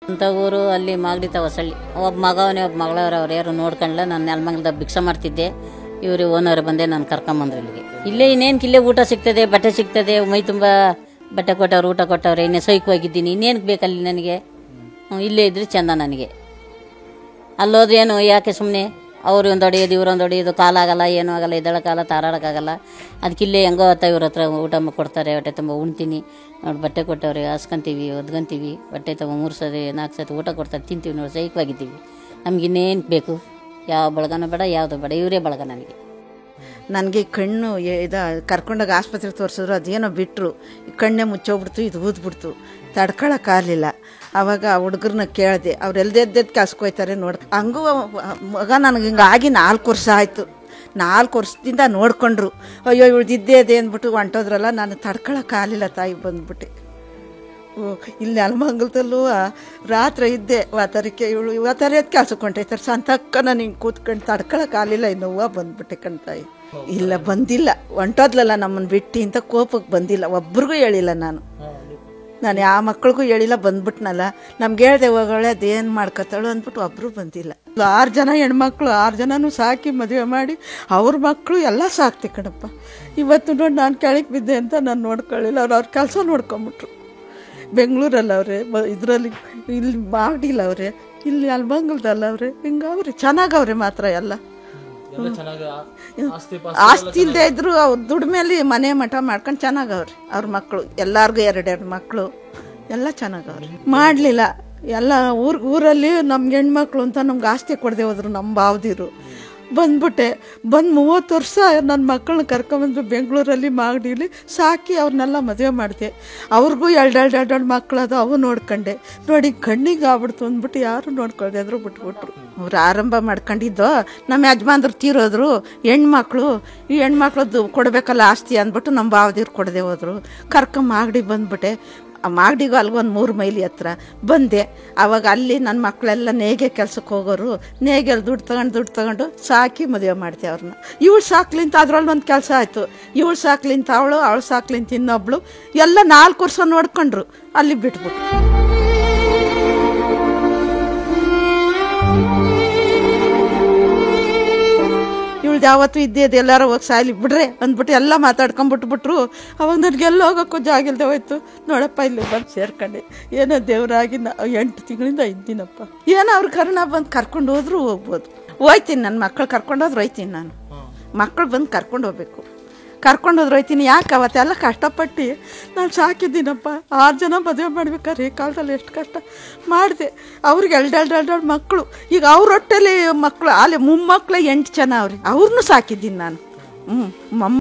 ಅಂತ ಊರು ಅಲ್ಲಿ ಮಾಗಡಿ ಹೊಸಳ್ಳಿ. ಒಬ್ಬ ಮಗವನೇ ಒಬ್ಬ ಮಗಳವ್ರು, ಅವ್ರು ಯಾರು ನೋಡ್ಕೊಂಡ್ಲ. ನಾನು ನೆಲಮಂಗಲದ ಭಿಕ್ಷೆ ಮಾಡ್ತಿದ್ದೆ. ಇವರು ಓನರ್ ಬಂದೆ ನಾನು ಕರ್ಕೊಂಬಂದ್ರು ಇಲ್ಲಿಗೆ. ಇಲ್ಲೇ ಇನ್ನೇನು ಇಲ್ಲೇ ಊಟ ಸಿಗ್ತದೆ, ಬಟ್ಟೆ ಸಿಗ್ತದೆ, ಮೈ ತುಂಬ ಬಟ್ಟೆ ಕೊಟ್ಟವ್ರು, ಊಟ ಕೊಟ್ಟವ್ರೆ. ಇನ್ನೇ ಸೈಕವಾಗಿದ್ದೀನಿ, ಇನ್ನೇನಕ್ಕೆ ಬೇಕಲ್ಲಿ ನನಗೆ? ಇಲ್ಲೇ ಇದ್ರೆ ಚೆಂದ ನನಗೆ. ಅಲ್ಲೋದ್ರೆ ಏನು ಯಾಕೆ ಸುಮ್ಮನೆ ಅವ್ರು ಒಂದು ಹೊಡೆಯೋದು ಇವ್ರು ಒಂದು ಹೊಡೆಯೋದು, ಕಾಲಾಗಲ್ಲ, ಏನೂ ಆಗಲ್ಲ, ಎದ್ದಳಕ್ಕಾಗಲ್ಲ, ತಾರಾಡೋಕ್ಕಾಗಲ್ಲ. ಅದಕ್ಕೆ ಇಲ್ಲೇ ಹೆಂಗೋ ಅತ್ತ ಇವ್ರ ಹತ್ರ ಊಟ ಕೊಡ್ತಾರೆ, ಹೊಟ್ಟೆ ತುಂಬ ಉಣ್ತೀನಿ. ನೋಡಿ ಬಟ್ಟೆ ಕೊಟ್ಟವ್ರೆ, ಹಾಸ್ಕೊಂತೀವಿ, ಒದ್ಕೊಂತೀವಿ, ಬಟ್ಟೆ ತುಂಬ 3 ಸತಿ 4 ಸತಿ ಊಟ ಕೊಡ್ತಾರೆ, ತಿಂತೀವಿ, ನೋಡಿ ಸೈಕವಾಗಿದ್ದೀವಿ. ನಮಗಿನ್ನೇನು ಬೇಕು? ಯಾವ ಬಳಗನೂ ಬೇಡ, ಯಾವುದು ಬೇಡ, ಇವರೇ ಬಳಗ ನನಗೆ. ನನಗೆ ಕಣ್ಣು ಕರ್ಕೊಂಡೋಗಿ ಆಸ್ಪತ್ರೆಗೆ ತೋರಿಸಿದ್ರು, ಅದೇನೋ ಬಿಟ್ಟರು, ಕಣ್ಣೇ ಮುಚ್ಚೋಗ್ಬಿಡ್ತು, ಇದು ಊದ್ಬಿಡ್ತು, ತಡ್ಕೊಳಕ್ಕಾಗಲಿಲ್ಲ. ಆವಾಗ ಹುಡುಗರನ್ನ ಕೇಳಿದೆ, ಅವ್ರು ಎಲ್ದೆದ್ದು ಕಾಸ್ಕೊಯ್ತಾರೆ ನೋಡಿ. ಹಂಗೂ ಮಗ ನನಗೆ ಹಿಂಗಾಗಿ 4 ವರ್ಷ ಆಯಿತು. 4 ವರ್ಷದಿಂದ ನೋಡ್ಕೊಂಡ್ರು. ಅಯ್ಯೋ ಇವಳ್ದಿದ್ದೇ ಅದೇ ಅಂದ್ಬಿಟ್ಟು ಹೊಂಟೋದ್ರಲ್ಲ, ನಾನು ತಡ್ಕೊಳಕ್ಕಾಗಲಿಲ್ಲ ತಾಯಿ, ಬಂದ್ಬಿಟ್ಟೆ. ಇಲ್ಲಿ ನೆಲಮಂಗಲದಲ್ಲೂ ರಾತ್ರಿ ಇದ್ದೆ ವಾತಾರಕ್ಕೆ. ವಾತಾರಕ್ಕೆ ಕೆಲ್ಸಕೊಂಡೈತಾರೆ, ಸಂತಕ್ಕ ನಾನು ಹಿಂಗೆ ಕೂತ್ಕೊಂಡು ತಡ್ಕೊಳಕ್ಕಾಗಲಿಲ್ಲ, ಇನ್ನು ಹೂವು ಬಂದ್ಬಿಟ್ಟೆ ಕಣ್ತಾಯಿ. ಇಲ್ಲ ಬಂದಿಲ್ಲ, ಹೊಂಟೋದ್ಲಲ್ಲ ನಮ್ಮನ್ನು ಬಿಟ್ಟು ಅಂತ ಕೋಪಕ್ಕೆ ಬಂದಿಲ್ಲ, ಒಬ್ರಿಗೂ ಹೇಳಿಲ್ಲ. ನಾನು ಯಾವ ಮಕ್ಳಿಗೂ ಹೇಳಿಲ್ಲ, ಬಂದ್ಬಿಟ್ನಲ್ಲ. ನಮ್ಗೆ ಹೇಳ್ದೆ ಹೋಗೋಳೆ, ಅದೇನು ಮಾಡ್ಕೊತಾಳು ಅಂದ್ಬಿಟ್ಟು ಒಬ್ಬರು ಬಂದಿಲ್ಲ. 6 ಜನ ಹೆಣ್ಮಕ್ಳು, 6 ಜನನೂ ಸಾಕಿ ಮದುವೆ ಮಾಡಿ ಅವ್ರ ಮಕ್ಕಳು ಎಲ್ಲ ಸಾಕ್ತಿ ಕಣಪ್ಪ. ಇವತ್ತು ನೋಡಿ ನಾನು ಕೆಳಗೆ ಬಿದ್ದೆ ಅಂತ ನಾನು ನೋಡ್ಕೊಳ್ಳಿಲ್ಲ. ಅವ್ರ ಕೆಲಸ ನೋಡ್ಕೊಂಬಿಟ್ರು. ಬೆಂಗಳೂರಲ್ಲಿ ಅವ್ರೆ, ಇದರಲ್ಲಿ ಇಲ್ಲಿ ಮಾಡಿಲ್ಲ ಅವ್ರೆ, ಇಲ್ಲಿ ನೆಲಮಂಗಲದಲ್ಲ ಅವ್ರೆ, ಹಿಂಗವ್ರೆ ಚೆನ್ನಾಗವ್ರೆ ಮಾತ್ರ ಎಲ್ಲ. ಆಸ್ತಿ ಇಲ್ಲದೆ ಇದ್ರು ಅವ್ರ ದುಡ್ಮೇಲೆ ಮನೆ ಮಠ ಮಾಡ್ಕೊಂಡು ಚೆನ್ನಾಗವ್ರಿ. ಅವ್ರ ಮಕ್ಕಳು ಎಲ್ಲಾರ್ಗು 2 ಮಕ್ಕಳು ಎಲ್ಲ ಚೆನ್ನಾಗವ್ರಿ. ಮಾಡಲಿಲ್ಲ ಎಲ್ಲ ಊರಲ್ಲಿ ನಮ್ಗೆ ಹೆಣ್ಮಕ್ಳು ಅಂತ ನಮ್ಗೆ ಆಸ್ತಿ ಕೊಡದೆ ಹೋದ್ರು ನಮ್ಮ ಬಾವದಿರು. ಬಂದ್ಬಿಟ್ಟೆ, ಬಂದು 30 ವರ್ಷ ನನ್ನ ಮಕ್ಕಳನ್ನ ಕರ್ಕೊಂಬಂದು ಬೆಂಗಳೂರಲ್ಲಿ ಮಾಗಡಿಲಿ ಸಾಕಿ ಅವ್ರನ್ನೆಲ್ಲ ಮದುವೆ ಮಾಡಿದೆ. ಅವ್ರಿಗೂ 2 ಮಕ್ಕಳದು, ಅವು ನೋಡ್ಕೊಂಡೆ. ನೋಡಿ ಕಣ್ಣಿಗೆ ಆಗ್ಬಿಡ್ತು ಅಂದ್ಬಿಟ್ಟು ಯಾರು ನೋಡ್ಕೊಳ್ದೆ ಅದ್ರು ಬಿಟ್ಬಿಟ್ರು. ಅವ್ರು ಆರಂಭ ಮಾಡ್ಕೊಂಡಿದ್ದು, ನಮ್ಮ ಯಜಮಾನ್ರು ತೀರೋದ್ರು, ಹೆಣ್ಮಕ್ಳು ಈ ಹೆಣ್ಮಕ್ಳದ್ದು ಕೊಡಬೇಕಲ್ಲ ಆಸ್ತಿ ಅಂದ್ಬಿಟ್ಟು ನಮ್ಮ ಬಾವದಿರು ಕೊಡದೆ ಹೋದ್ರು. ಮಾಗಡಿ ಬಂದ್ಬಿಟ್ಟೆ. ಮಾಗಡಿಗೂ ಅಲ್ಗೊಂದು 3 ಮೈಲಿ ಹತ್ರ ಬಂದೆ. ಆವಾಗ ಅಲ್ಲಿ ನನ್ನ ಮಕ್ಕಳೆಲ್ಲ ನೇಗೆ ಕೆಲ್ಸಕ್ಕೆ ಹೋಗೋರು. ನೇಗೆಲ್ಲಿ ದುಡ್ಡು ತಗೊಂಡು ಸಾಕಿ ಮದುವೆ ಮಾಡ್ತೆ ಅವ್ರನ್ನ. ಇವಳು ಸಾಕ್ಲಿಂತ ಅದ್ರಲ್ಲಿ ಒಂದು ಕೆಲಸ ಆಯಿತು. ಇವಳು ಸಾಕ್ಲಿಂತ ಅವಳು ಸಾಕ್ಲಿಂತ ಇನ್ನೊಬ್ಳು, ಎಲ್ಲ 4 ವರ್ಷ ನೋಡ್ಕೊಂಡ್ರು. ಅಲ್ಲಿ ಬಿಟ್ಬಿಟ್ರು. ಇವಳ್ದು ಯಾವತ್ತೂ ಇದ್ದಿದ್ದು ಎಲ್ಲಾರು ಹೋಗಿ ಸಾಯ್ಲಿ ಬಿಡ್ರೆ ಅಂದ್ಬಿಟ್ಟು ಎಲ್ಲ ಮಾತಾಡ್ಕೊಂಡ್ಬಿಟ್ಬಿಟ್ರು. ಅವಾಗ ನನಗೆಲ್ಲ ಹೋಗೋಕ್ಕೂ ಜಾಗ ಇಲ್ಲದೆ ಹೋಯ್ತು. ನೋಡಪ್ಪ ಇಲ್ಲಿ ಬಂದು ಸೇರ್ಕೊಂಡೆ. ಏನೋ ದೇವರಾಗಿ 8 ತಿಂಗಳಿಂದ ಇದ್ದೀನಪ್ಪ. ಏನೋ ಅವ್ರು ಕರುಣ ಬಂದು ಕರ್ಕೊಂಡು ಹೋದ್ರು ಹೋಗ್ಬೋದು. ಹೋಯ್ತೀನಿ, ನನ್ನ ಮಕ್ಕಳು ಕರ್ಕೊಂಡೋದ್ರು ಹೋಯ್ತೀನಿ. ನಾನು ಮಕ್ಕಳು ಬಂದು ಕರ್ಕೊಂಡು ಹೋಗ್ಬೇಕು, ಕರ್ಕೊಂಡು ಹೋದ್ರು ಹೋಯ್ತೀನಿ. ಯಾಕೆ ಅವತ್ತೆಲ್ಲ ಕಷ್ಟಪಟ್ಟು ನಾನು ಸಾಕಿದ್ದೀನಪ್ಪ. 6 ಜನ ಮದುವೆ ಮಾಡ್ಬೇಕಾದ್ರೆ ಈ ಕಾಲದಲ್ಲಿ ಎಷ್ಟು ಕಷ್ಟ ಮಾಡಿದೆ. ಅವ್ರಿಗೆ 2 ಮಕ್ಕಳು. ಈಗ ಅವ್ರ ಹೊಟ್ಟೆಲಿ ಮಕ್ಕಳು ಅಲ್ಲಿ ಮೊಮ್ಮಕ್ಕಳು 8 ಜನ ಅವ್ರಿಗೆ, ಅವ್ರನ್ನೂ ಸಾಕಿದ್ದೀನಿ ನಾನು.